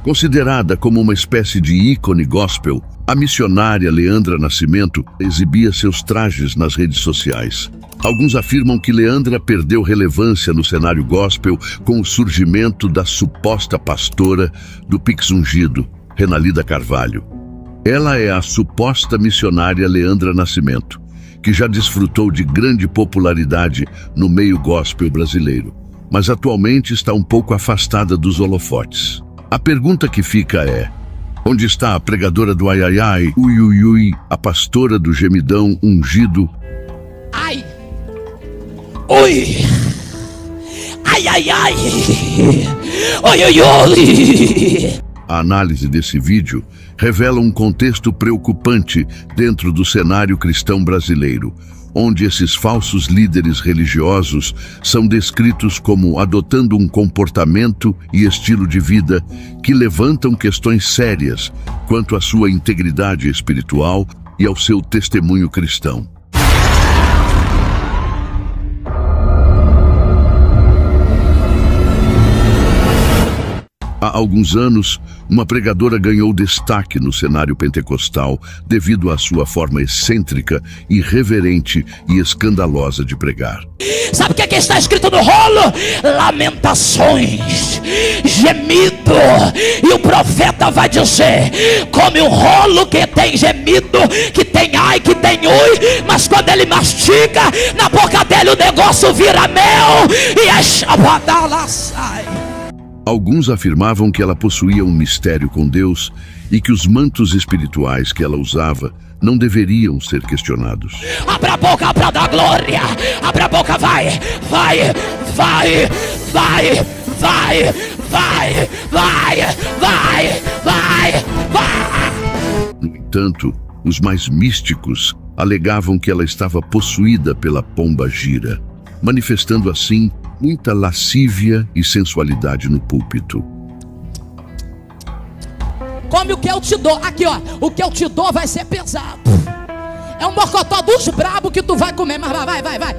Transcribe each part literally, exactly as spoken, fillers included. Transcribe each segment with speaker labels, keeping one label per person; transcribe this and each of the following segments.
Speaker 1: Considerada como uma espécie de ícone gospel, a missionária Leandra Nascimento exibia seus trajes nas redes sociais. Alguns afirmam que Leandra perdeu relevância no cenário gospel com o surgimento da suposta pastora do Pix Ungido, Renalida Carvalho. Ela é a suposta missionária Leandra Nascimento, que já desfrutou de grande popularidade no meio gospel brasileiro, mas atualmente está um pouco afastada dos holofotes. A pergunta que fica é: onde está a pregadora do ai ai ai, ui ui ui, a pastora do gemidão ungido?
Speaker 2: Ai! Ui! Ai ai ai! Oi oi oi!
Speaker 1: A análise desse vídeo revela um contexto preocupante dentro do cenário cristão brasileiro, onde esses falsos líderes religiosos são descritos como adotando um comportamento e estilo de vida que levantam questões sérias quanto à sua integridade espiritual e ao seu testemunho cristão. Há alguns anos, uma pregadora ganhou destaque no cenário pentecostal devido à sua forma excêntrica, irreverente e escandalosa de pregar.
Speaker 2: Sabe o que, é que está escrito no rolo? Lamentações, gemido. E o profeta vai dizer: come um rolo que tem gemido, que tem ai, que tem ui, mas quando ele mastiga, na boca dele o negócio vira mel e a chabadala sai.
Speaker 1: Alguns afirmavam que ela possuía um mistério com Deus e que os mantos espirituais que ela usava não deveriam ser questionados.
Speaker 2: Abra a boca para dar glória. Abra a boca, vai, vai, vai, vai, vai, vai, vai, vai, vai, vai.
Speaker 1: No entanto, os mais místicos alegavam que ela estava possuída pela pomba gira, manifestando assim muita lascívia e sensualidade no púlpito.
Speaker 2: Come o que eu te dou. Aqui, ó. O que eu te dou vai ser pesado. É um mocotó dos brabos que tu vai comer. Mas vai, vai, vai, vai.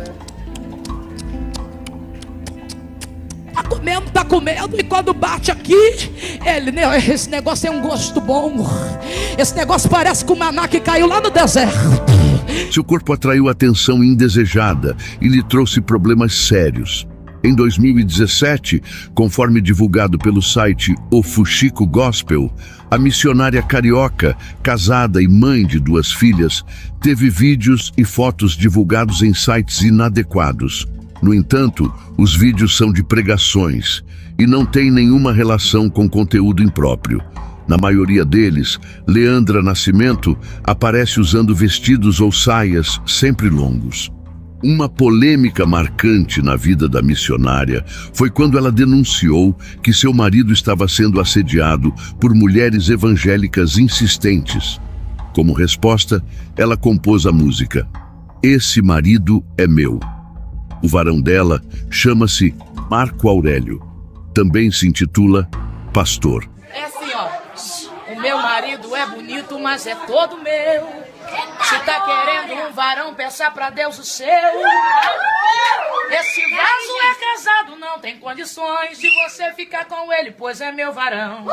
Speaker 2: Tá comendo, tá comendo. E quando bate aqui, ele, né, esse negócio tem um gosto bom. Esse negócio parece com o maná que caiu lá no deserto.
Speaker 1: Seu corpo atraiu atenção indesejada e lhe trouxe problemas sérios. Em dois mil e dezessete, conforme divulgado pelo site O Fuxico Gospel, a missionária carioca, casada e mãe de duas filhas, teve vídeos e fotos divulgados em sites inadequados. No entanto, os vídeos são de pregações e não têm nenhuma relação com conteúdo impróprio. Na maioria deles, Leandra Nascimento aparece usando vestidos ou saias sempre longos. Uma polêmica marcante na vida da missionária foi quando ela denunciou que seu marido estava sendo assediado por mulheres evangélicas insistentes. Como resposta, ela compôs a música Esse Marido é Meu. O varão dela chama-se Marco Aurélio. Também se intitula Pastor.
Speaker 3: É assim, ó. O meu marido é bonito, mas é todo meu. Se tá querendo um varão, peça pra Deus o seu. Esse vaso é casado, não tem condições de você ficar com ele, pois é meu varão.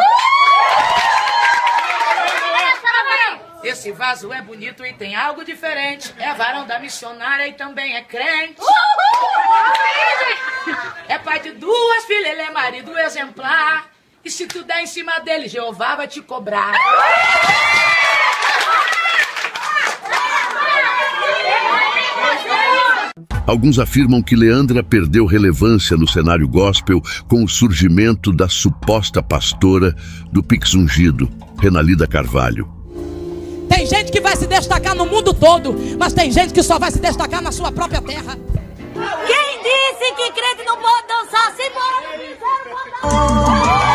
Speaker 3: Esse vaso é bonito e tem algo diferente. É varão da missionária e também é crente. É pai de duas filhas, ele é marido exemplar. E se tu der em cima dele, Jeová vai te cobrar.
Speaker 1: Alguns afirmam que Leandra perdeu relevância no cenário gospel com o surgimento da suposta pastora do Pix Ungido, Renalida Carvalho.
Speaker 2: Tem gente que vai se destacar no mundo todo, mas tem gente que só vai se destacar na sua própria terra.
Speaker 4: Quem disse que crente não pode dançar? Se bora,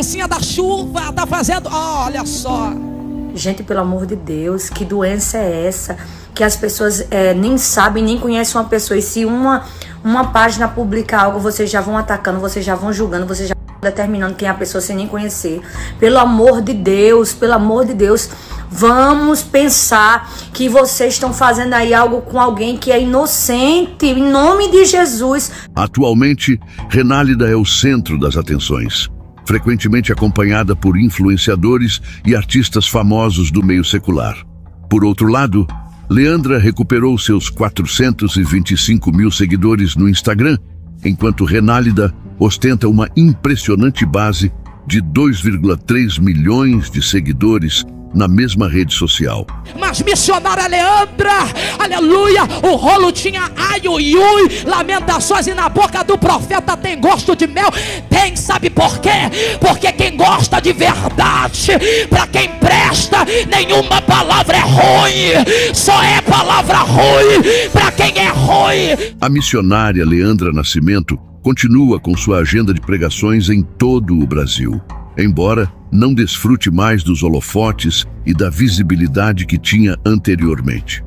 Speaker 2: dancinha da chuva, tá fazendo... Olha só.
Speaker 5: Gente, pelo amor de Deus, que doença é essa? Que as pessoas é, nem sabem, nem conhecem uma pessoa. E se uma, uma página publica algo, vocês já vão atacando, vocês já vão julgando, vocês já vão determinando quem é a pessoa sem nem conhecer. Pelo amor de Deus, pelo amor de Deus, vamos pensar que vocês estão fazendo aí algo com alguém que é inocente, em nome de Jesus.
Speaker 1: Atualmente, Renálida é o centro das atenções, frequentemente acompanhada por influenciadores e artistas famosos do meio secular. Por outro lado, Leandra recuperou seus quatrocentos e vinte e cinco mil seguidores no Instagram, enquanto Renálida ostenta uma impressionante base de dois vírgula três milhões de seguidores na mesma rede social.
Speaker 2: Mas missionária Leandra, aleluia, o rolo tinha ai, ui, ui, lamentações, e na boca do profeta tem gosto de mel. Tem, sabe por quê? Porque quem gosta de verdade, para quem presta, nenhuma palavra é ruim, só é palavra ruim para quem é ruim.
Speaker 1: A missionária Leandra Nascimento continua com sua agenda de pregações em todo o Brasil, embora não desfrute mais dos holofotes e da visibilidade que tinha anteriormente.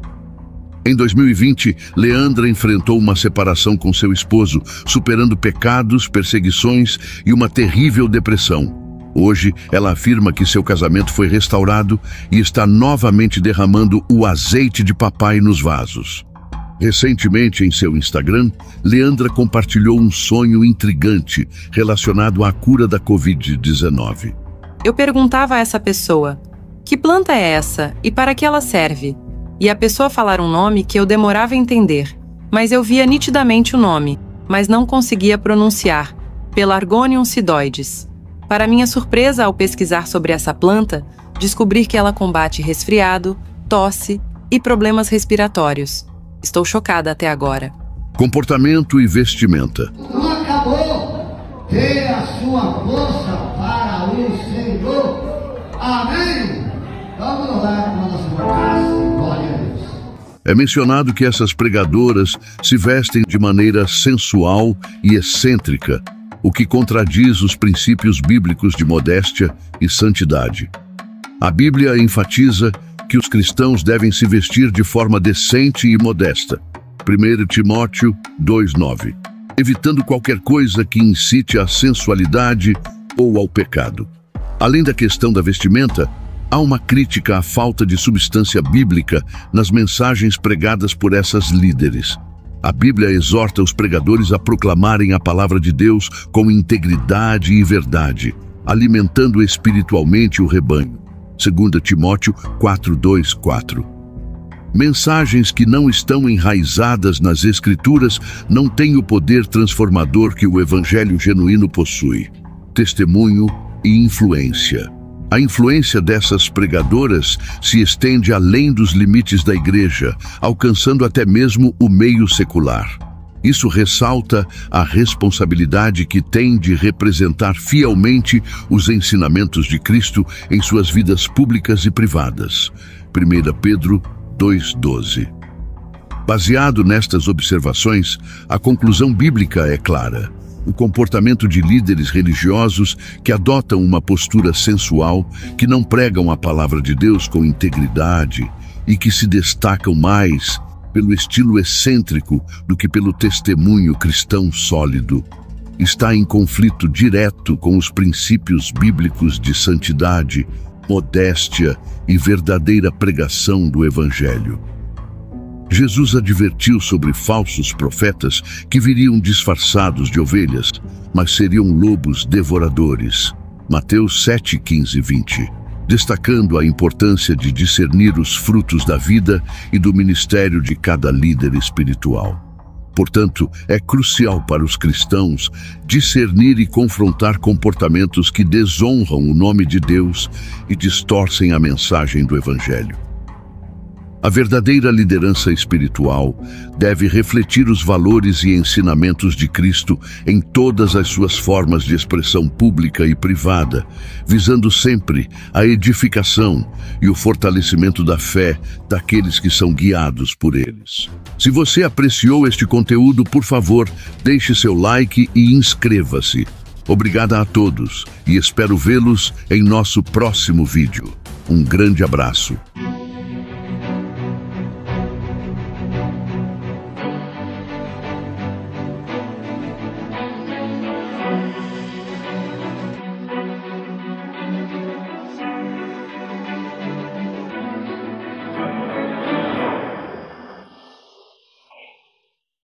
Speaker 1: Em dois mil e vinte, Leandra enfrentou uma separação com seu esposo, superando pecados, perseguições e uma terrível depressão. Hoje, ela afirma que seu casamento foi restaurado e está novamente derramando o azeite de papai nos vasos. Recentemente, em seu Instagram, Leandra compartilhou um sonho intrigante relacionado à cura da covid dezenove.
Speaker 6: Eu perguntava a essa pessoa, que planta é essa e para que ela serve? E a pessoa falar um nome que eu demorava a entender, mas eu via nitidamente o nome, mas não conseguia pronunciar, Pelargonium sidoides. Para minha surpresa, ao pesquisar sobre essa planta, descobri que ela combate resfriado, tosse e problemas respiratórios. Estou chocada até agora.
Speaker 1: Comportamento e vestimenta.
Speaker 7: Não acabou. Dê a sua força para o Senhor. Amém. Vamos lá com a nossa vocação. Glória a Deus.
Speaker 1: É mencionado que essas pregadoras se vestem de maneira sensual e excêntrica, o que contradiz os princípios bíblicos de modéstia e santidade. A Bíblia enfatiza que os cristãos devem se vestir de forma decente e modesta. primeiro Timóteo dois, nove. Evitando qualquer coisa que incite à sensualidade ou ao pecado. Além da questão da vestimenta, há uma crítica à falta de substância bíblica nas mensagens pregadas por essas líderes. A Bíblia exorta os pregadores a proclamarem a palavra de Deus com integridade e verdade, alimentando espiritualmente o rebanho. segundo Timóteo quatro, dois, quatro. Mensagens que não estão enraizadas nas Escrituras não têm o poder transformador que o Evangelho genuíno possui. Testemunho e influência. A influência dessas pregadoras se estende além dos limites da igreja, alcançando até mesmo o meio secular. Isso ressalta a responsabilidade que tem de representar fielmente os ensinamentos de Cristo em suas vidas públicas e privadas. primeiro Pedro dois, doze. Baseado nestas observações, a conclusão bíblica é clara. O comportamento de líderes religiosos que adotam uma postura sensual, que não pregam a palavra de Deus com integridade e que se destacam mais pelo estilo excêntrico do que pelo testemunho cristão sólido, está em conflito direto com os princípios bíblicos de santidade, modéstia e verdadeira pregação do Evangelho. Jesus advertiu sobre falsos profetas que viriam disfarçados de ovelhas, mas seriam lobos devoradores. Mateus sete, quinze e vinte. Destacando a importância de discernir os frutos da vida e do ministério de cada líder espiritual. Portanto, é crucial para os cristãos discernir e confrontar comportamentos que desonram o nome de Deus e distorcem a mensagem do Evangelho. A verdadeira liderança espiritual deve refletir os valores e ensinamentos de Cristo em todas as suas formas de expressão pública e privada, visando sempre a edificação e o fortalecimento da fé daqueles que são guiados por eles. Se você apreciou este conteúdo, por favor, deixe seu like e inscreva-se. Obrigada a todos e espero vê-los em nosso próximo vídeo. Um grande abraço.